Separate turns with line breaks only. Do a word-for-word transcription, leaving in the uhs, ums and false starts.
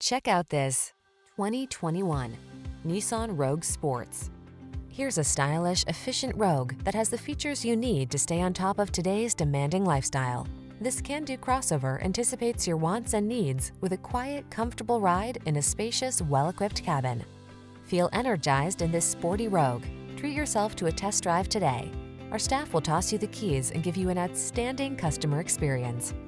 Check out this twenty twenty-one Nissan Rogue Sports. Here's a stylish, efficient Rogue that has the features you need to stay on top of today's demanding lifestyle. This can-do crossover anticipates your wants and needs with a quiet, comfortable ride in a spacious, well-equipped cabin. Feel energized in this sporty Rogue. Treat yourself to a test drive today. Our staff will toss you the keys and give you an outstanding customer experience.